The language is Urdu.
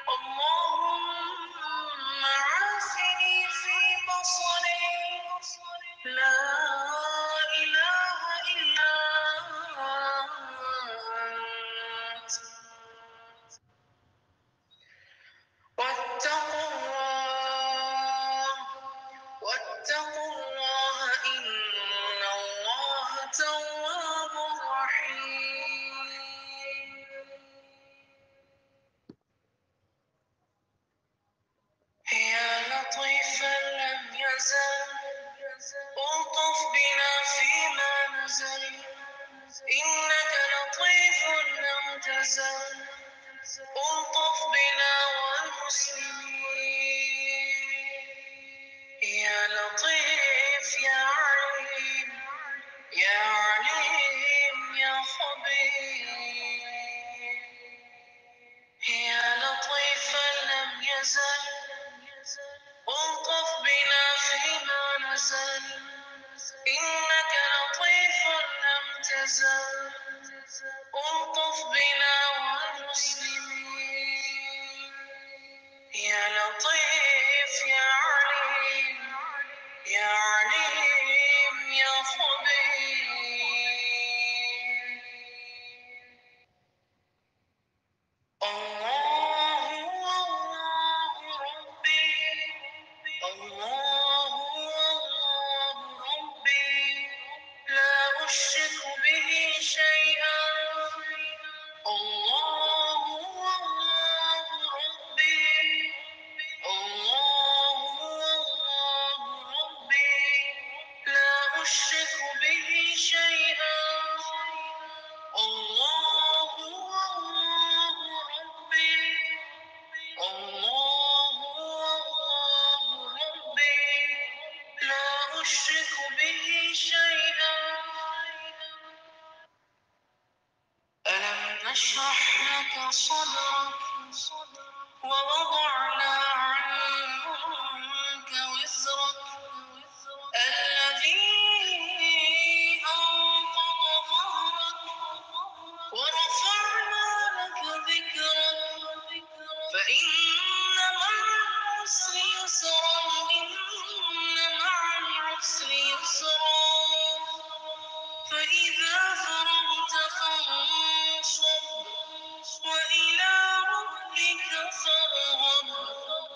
اللهم عافني في بصري لا إله إلا أنت واتقوا الله إن الله تواب رحيم. يا لطيفا لم يزل الطف بنا فيما نزل إنك لطيف لم تزل الطف بنا والمسلمين. يا لطيف يا عليم يا عليم يا خبير. يا لطيفا لم يزل الطف بنا فيما نزل إنك لطيف لم تزل الطف بنا والمسلمين. يا لطيف يا عليم يا عليم يا خبير. الله الله ربي الله الله ربي لا أشرك به شيئا. الله الله ربي الله الله ربي لا أشرك به شيئا. الله الله ربي الله الله ربي لا أشرك به شيئا. ألم نشرح لك صدرك ووضعنا عنك وزرك الذي أنقض ظهرك ورفعنا لك ذكرك فإن مع العسر يسرا إن مع العسر يسرا فإذا فرغت فانصب وإلى ربك فارغب